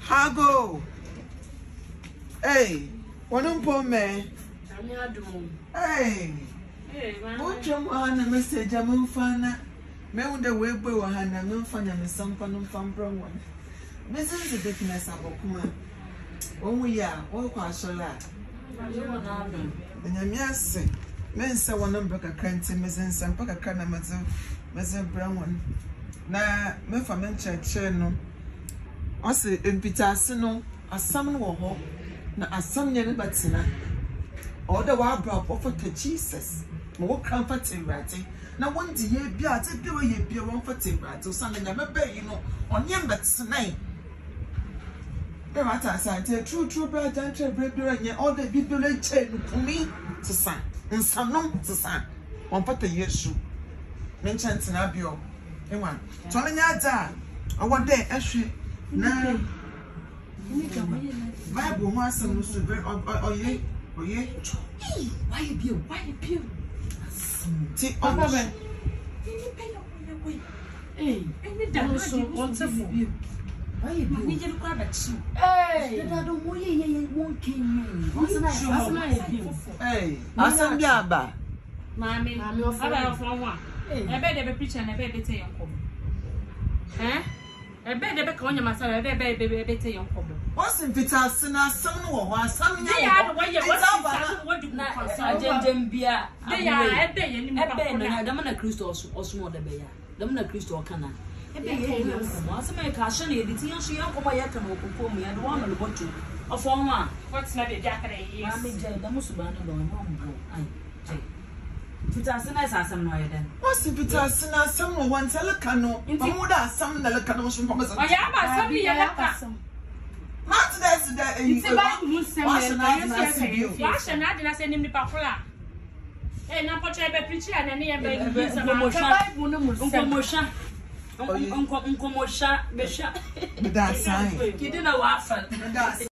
Hago. Hey, one poor man. Hey, what you want a message? I'm on fana. Me the way boy and I'm not fun and some fun from one. Mrs. the Deaconess about Kuma. When we are, all quite so that. And I'm yes, men say one number a cranty, Mrs. Some Paka Canamazo, Mrs. Brown. Na me fa men cheche no o se empitase no asam no wo ho na asam nye ne batina o de wa bra for Jesus mo wo kan fa temrate na won di ye bia te de ye bia won fa temrate o san na me ba yi no onye mbatina e be mata san te true bra jan tre bra nye all the bibele che no kumi to san nsanom to san won fa te Yesu men chantina bio Ewan, Tolanya da, I want there, actually. Now, Bible wants some to be or ye. Why you? See, over there. Hey, that was so wonderful. Why you need to grab a shoe? Hey, I don't want you won't kill me. Hey, Asam Yaba. Mammy, I'm your father from one. I bet they be preaching and I bet they say young couple. Eh? I bet they be calling myself, I bet they say young couple. What's in Peter Sina, some or some? They are the way you what do not concern beer. They are a day and I don't know Christos or small the bear. Don't know Christo Cana. I bet you once make a shiny, the tea she uncle my yakan open for me and one of the bottle of one. What's not a jacket? I mean, the most abandoned on home. Pitasina asam no ye den. What's pitasina asam one telecano? Amuda asam na lekano so papa. Oya ba asam ye leka. Mat that e. It's about Muslim. Wash na de na se nim ni pakola. Eh na poche be preach ya na ne ye be Bible no Muslim. Nkomosha besha. That sign. Kidina wa afa.